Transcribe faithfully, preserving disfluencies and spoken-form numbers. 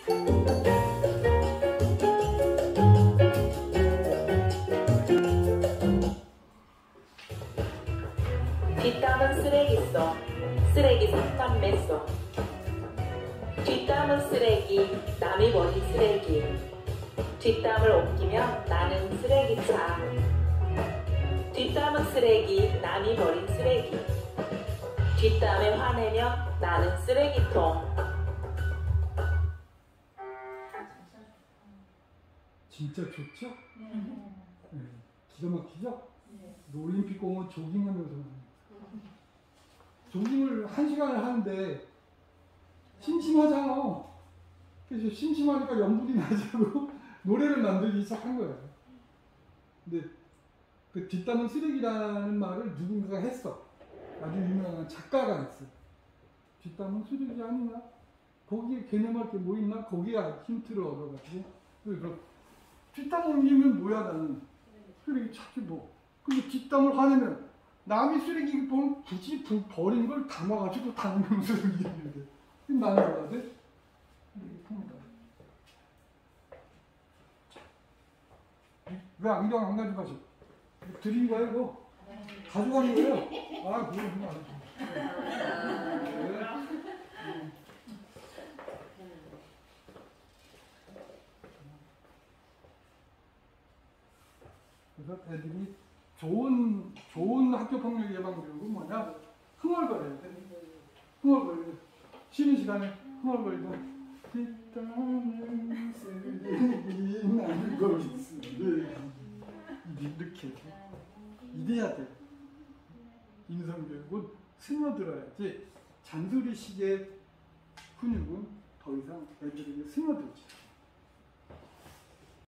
뒷담은 쓰레기써 쓰레기 삼남매써 뒷담은 쓰레기 남이 버린 쓰레기 뒷담을 옮기면 나는 쓰레기차 뒷담은 쓰레기 남이 버린 쓰레기 뒷담에 화내면 나는 쓰레기통. 진짜 좋죠? 네. 네. 기가 막히죠? 네. 올림픽 공원 조깅하면서 조깅을 한 시간을 하는데 심심하잖아. 그래서 심심하니까 염분이 나자고 노래를 만들기 시작한 거예요. 근데 그 뒷담은 쓰레기라는 말을 누군가가 했어. 아주 유명한 작가가 했어. 뒷담은 쓰레기 아니나? 거기에 개념할 게 뭐 있나? 거기에 힌트를 얻어가지고. 그래서 뒷담 옮기면 뭐야 나는? 쓰레기 찾지 뭐. 근데 뒷담을 화내면 남이 쓰레기 보면 굳이 버린 걸 담아가지고 담으면서 얘기하는데 나는 뭐야 돼? 왜 안경 안 가져가지? 드린 거예요, 이거? 가져가는 거예요? 아, 그거 그거 안 돼. 그래서 애들이 좋은, 좋은 학교 폭력 예방 교육은 뭐냐? 흥얼거려야 돼. 흥얼거려. 쉬는 시간에 흥얼거리고, 뒷담을 쓰레기 나는 거 있으니. 이렇게. 이래야 돼. 인성교육은 스며들어야지 잔소리식의 훈육은 더 이상 애들에게 스며들지.